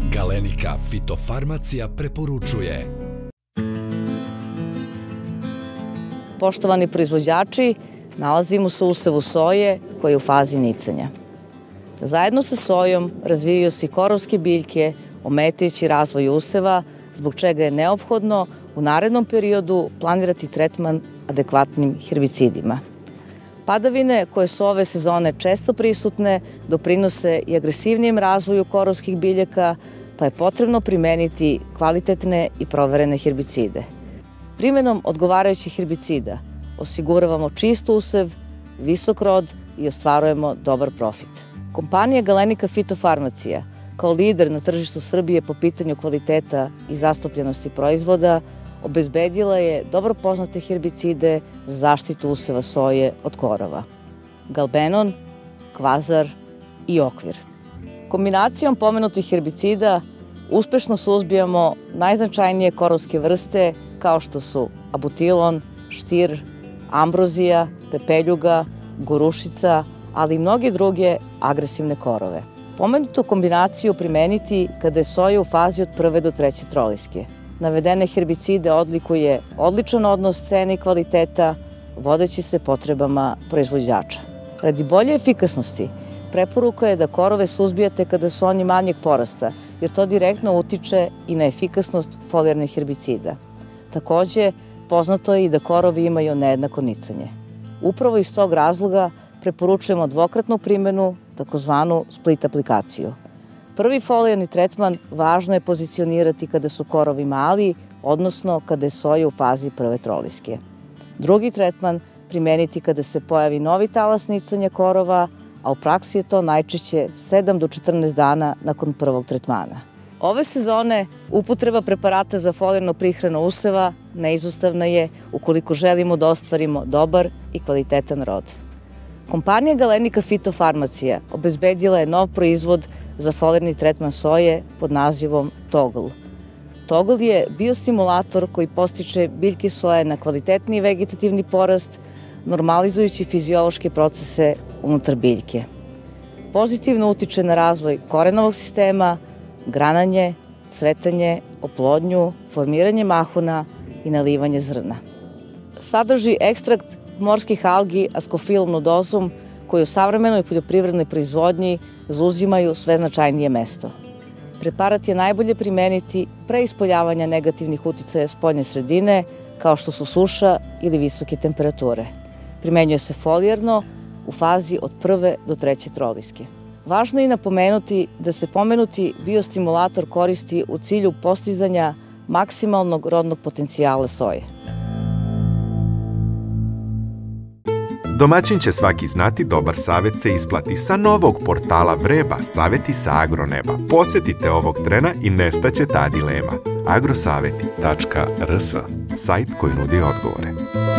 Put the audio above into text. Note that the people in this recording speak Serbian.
Galenika fitofarmacija preporučuje. Poštovani proizvođači, nalazimo se u usevu soje koja je u fazi nicanja. Zajedno sa sojom razvijaju se i korovske biljke, ometajući razvoj useva, zbog čega je neophodno u narednom periodu planirati tretman adekvatnim herbicidima. Padavine koje su ove sezone često prisutne doprinose i agresivnijem razvoju korovskih biljaka, pa je potrebno primeniti kvalitetne i proverene herbicide. Primenom odgovarajućih herbicida osiguravamo čist usev, visok rod i ostvarujemo dobar profit. Kompanija Galenika fitofarmacija, kao lider na tržištu Srbije po pitanju kvaliteta i zastupljenosti proizvoda, obezbedila je dobro poznate herbicide za zaštitu useva soje od korova: Galbenon, Kvazar i Okvir. Kombinacijom pomenutih herbicida uspešno suzbijamo najznačajnije korovske vrste kao što su abutilon, štir, ambrozija, pepeljuga, gorušica, ali i mnoge druge agresivne korove. Pomenutu kombinaciju primeniti kada je soja u fazi od 1. do 3. troliske. Navedene herbicide odlikuje odličan odnos cene i kvaliteta, vodeći se potrebama proizvođača. Radi bolje efikasnosti, preporuka je da korove suzbijate kada su oni manjeg porasta, jer to direktno utiče i na efikasnost folijarnih herbicida. Takođe, poznato je i da korovi imaju nejednako nicanje. Upravo iz tog razloga preporučujemo dvokratnu primenu, takozvanu split aplikaciju. Prvi folijarni tretman važno je pozicionirati kada su korovi mali, odnosno kada je soja u fazi 1. troliske. Drugi tretman primeniti kada se pojavi novi talas nicanja korova, a u praksi je to najčešće 7 do 14 dana nakon prvog tretmana. Ove sezone upotreba preparata za folijarnu prihranu useva neizostavna je ukoliko želimo da ostvarimo dobar i kvalitetan rod. Kompanija Galenika fitofarmacija obezbedila je nov proizvod za folijarni tretman soje pod nazivom Togl. Togl je biostimulator koji podstiče biljke soje na kvalitetniji vegetativni porast, normalizujući fiziološke procese unutar biljke. Pozitivno utiče na razvoj korenovog sistema, grananje, cvetanje, oplodnju, formiranje mahuna i nalivanje zrna. Sadrži ekstrakt morskih algi Ascophyllum nodosum, koji u savremenoj poljoprivrednoj proizvodnji zauzimaju sve značajnije mesto. Preparat je najbolje primeniti pre ispoljavanja negativnih uticaja spoljne sredine, kao što su suša ili visoke temperature. Primenjuje se folijarno u fazi od 1. do 3. troliske. Važno je napomenuti da se pomenuti biostimulator koristi u cilju postizanja maksimalnog rodnog potencijala soje. Domaćin će svaki znati, dobar savet se isplati. Sa novog portala Vreba, saveti sa agroneba. Posetite ovog trena i nestaće ta dilema. agrosaveti.rs, sajt koji nudi odgovore.